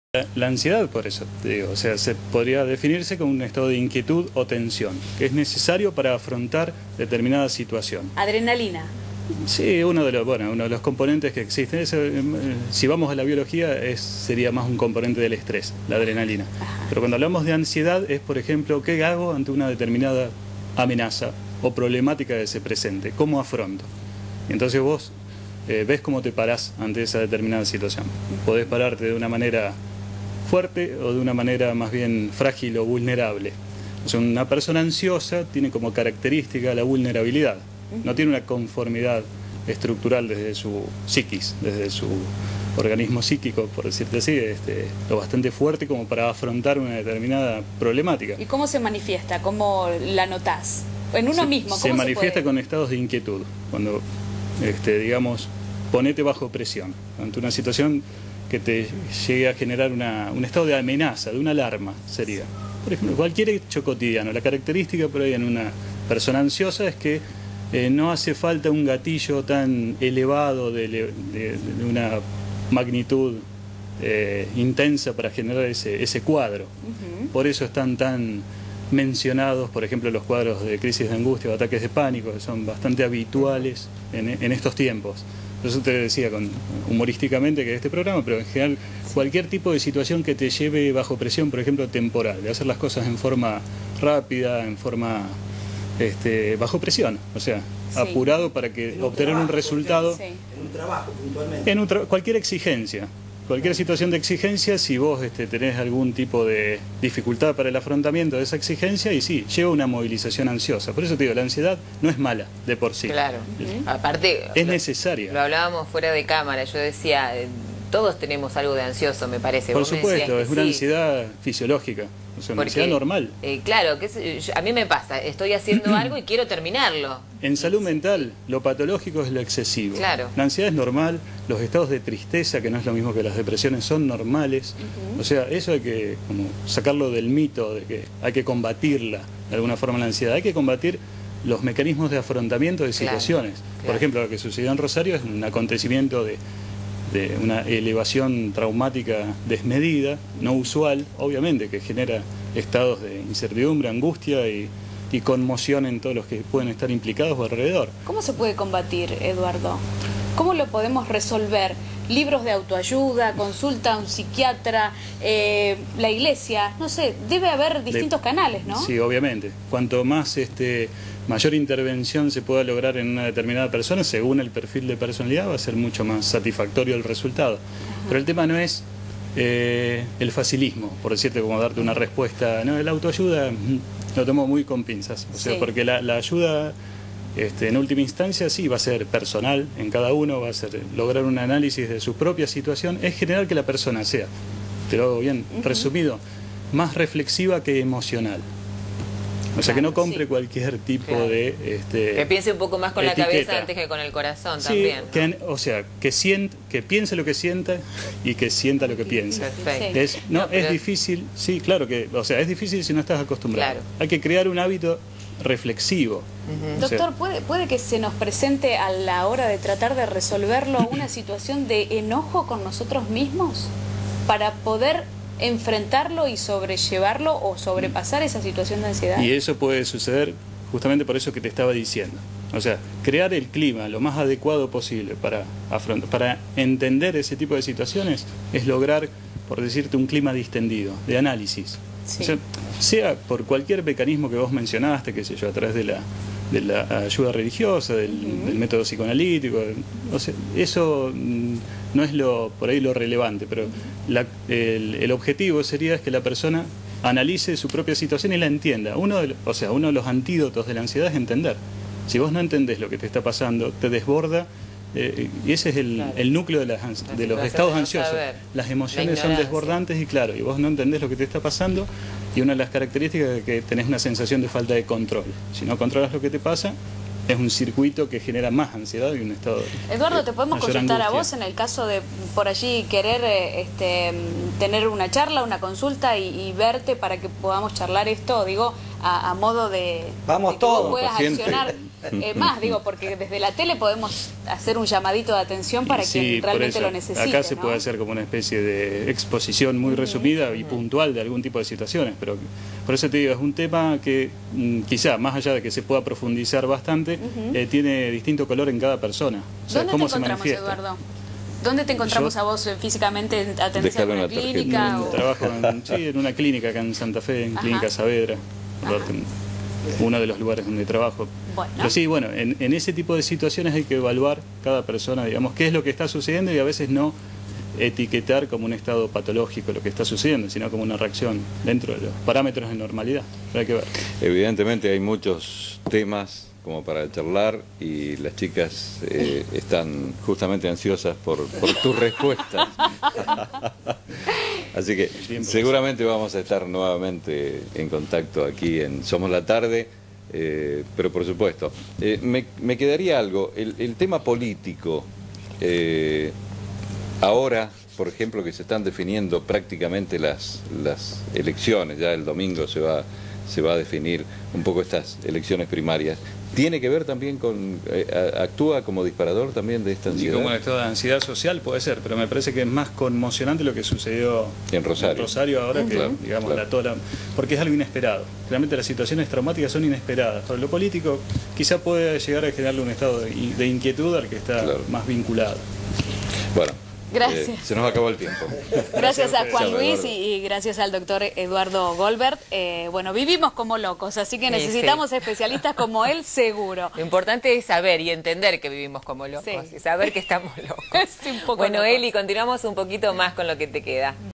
La ansiedad, por eso te digo, o sea, se podría definirse como un estado de inquietud o tensión, que es necesario para afrontar determinada situación. Adrenalina. Sí, uno de los componentes que existen. Si vamos a la biología, sería más un componente del estrés, la adrenalina. Ajá. Pero cuando hablamos de ansiedad es, por ejemplo, ¿qué hago ante una determinada amenaza o problemática que se presente? ¿Cómo afronto? Y entonces vos ves cómo te parás ante esa determinada situación. Podés pararte de una manera fuerte o de una manera más bien frágil o vulnerable. O sea, una persona ansiosa tiene como característica la vulnerabilidad. No tiene una conformidad estructural desde su psiquis, desde su organismo psíquico, por decirte así, lo bastante fuerte como para afrontar una determinada problemática. ¿Y cómo se manifiesta? ¿Cómo la notás? En uno mismo, ¿cómo se manifiesta puede? con estados de inquietud. Cuando, digamos, ponete bajo presión ante una situación que te llegue a generar un estado de amenaza, de una alarma, sería. Por ejemplo, cualquier hecho cotidiano. La característica por ahí en una persona ansiosa es que no hace falta un gatillo tan elevado de una magnitud intensa para generar ese cuadro. Por eso están tan mencionados, por ejemplo, los cuadros de crisis de angustia o ataques de pánico, que son bastante habituales en estos tiempos. Por eso te decía humorísticamente que este programa, pero en general cualquier tipo de situación que te lleve bajo presión, por ejemplo, temporal, de hacer las cosas en forma rápida, en forma bajo presión, o sea, sí, apurado para que obtener un resultado. Sí. En un trabajo, puntualmente. Cualquier exigencia, cualquier situación de exigencia, si vos tenés algún tipo de dificultad para el afrontamiento de esa exigencia, y sí, lleva una movilización ansiosa. Por eso te digo, la ansiedad no es mala de por sí. Claro, aparte es necesaria. Lo hablábamos fuera de cámara, yo decía, todos tenemos algo de ansioso, me parece. Por Vos supuesto, es una sí, ansiedad fisiológica. O sea, una ansiedad normal. Claro, a mí me pasa, estoy haciendo algo y quiero terminarlo. En salud mental, lo patológico es lo excesivo. Claro. La ansiedad es normal, los estados de tristeza, que no es lo mismo que las depresiones, son normales. O sea, eso hay que como sacarlo del mito de que hay que combatirla de alguna forma, la ansiedad. Hay que combatir los mecanismos de afrontamiento de situaciones. Claro. Por ejemplo, lo que sucedió en Rosario es un acontecimiento de una elevación traumática desmedida, no usual, obviamente, que genera estados de incertidumbre, angustia y conmoción en todos los que pueden estar implicados o alrededor. ¿Cómo se puede combatir, Eduardo? ¿Cómo lo podemos resolver? Libros de autoayuda, consulta a un psiquiatra, la iglesia, no sé, debe haber distintos canales, ¿no? Sí, obviamente. Cuanto más mayor intervención se pueda lograr en una determinada persona, según el perfil de personalidad, va a ser mucho más satisfactorio el resultado. Pero el tema no es el facilismo, por decirte, como darte una respuesta. No, la autoayuda lo tomo muy con pinzas, o sea, porque la ayuda en última instancia sí va a ser personal en cada uno, va a ser lograr un análisis de su propia situación. Es general que la persona sea, te lo hago bien resumido, más reflexiva que emocional. O sea, que no compre cualquier tipo de... que piense un poco más con etiqueta. La cabeza antes que con el corazón, sí, también. ¿no? O sea, que piense lo que sienta y que sienta lo que piensa. Perfecto. Es difícil, sí, claro que... O sea, es difícil si no estás acostumbrado. Claro. Hay que crear un hábito reflexivo. Doctor, ¿puede que se nos presente a la hora de tratar de resolverlo una situación de enojo con nosotros mismos para poder enfrentarlo y sobrellevarlo o sobrepasar esa situación de ansiedad? Y eso puede suceder justamente por eso que te estaba diciendo. O sea, crear el clima lo más adecuado posible para entender ese tipo de situaciones es lograr, por decirte, un clima distendido, de análisis. Sí. O sea por cualquier mecanismo que vos mencionaste, qué sé yo, a través de la ayuda religiosa, del método psicoanalítico, o sea, eso no es por ahí lo relevante, pero el objetivo sería es que la persona analice su propia situación y la entienda. Uno de los antídotos de la ansiedad es entender. Si vos no entendés lo que te está pasando, te desborda, y ese es el núcleo de los estados ansiosos. Las emociones son desbordantes y claro, y vos no entendés lo que te está pasando, y una de las características es que tenés una sensación de falta de control. Si no controlas lo que te pasa, es un circuito que genera más ansiedad y un estado de Eduardo, ¿te podemos mayor consultar angustia. a vos en el caso de por allí querer tener una charla, una consulta y verte para que podamos charlar esto, digo, a modo de Vamos que todos, vos puedas paciente. accionar más, digo, porque desde la tele podemos hacer un llamadito de atención para quien realmente lo necesite. Acá se ¿no? puede hacer como una especie de exposición muy resumida y puntual de algún tipo de situaciones, pero por eso te digo, es un tema que quizá, más allá de que se pueda profundizar bastante, tiene distinto color en cada persona. O sea, ¿Dónde cómo te se encontramos, manifiesta. Eduardo? ¿Dónde te encontramos a vos físicamente? ¿Atendés en una clínica? Trabajo en una clínica acá en Santa Fe, en Clínica Saavedra, uno de los lugares donde trabajo. Bueno. Pero sí, bueno, en ese tipo de situaciones hay que evaluar cada persona, digamos, qué es lo que está sucediendo y a veces no etiquetar como un estado patológico lo que está sucediendo, sino como una reacción dentro de los parámetros de normalidad. Hay que ver. Evidentemente hay muchos temas como para charlar y las chicas están justamente ansiosas por tus respuestas. Así que seguramente vamos a estar nuevamente en contacto aquí en Somos la Tarde, pero por supuesto, me quedaría algo, el tema político, ahora, por ejemplo, que se están definiendo prácticamente las elecciones, ya el domingo se va a definir un poco estas elecciones primarias. ¿Tiene que ver también con, actúa como disparador también de esta ansiedad? Y como un estado de ansiedad social puede ser, pero me parece que es más conmocionante lo que sucedió en Rosario ahora que, digamos, porque es algo inesperado. Realmente las situaciones traumáticas son inesperadas. Para lo político quizá puede llegar a generarle un estado de inquietud al que está más vinculado. Bueno. Gracias. Se nos acabó el tiempo. Gracias a Juan Luis y gracias al doctor Eduardo Goldberg. Bueno, vivimos como locos, así que necesitamos especialistas como él, seguro. Lo importante es saber y entender que vivimos como locos y saber que estamos locos. Un poco bueno, locos. Eli, continuamos un poquito más con lo que te queda.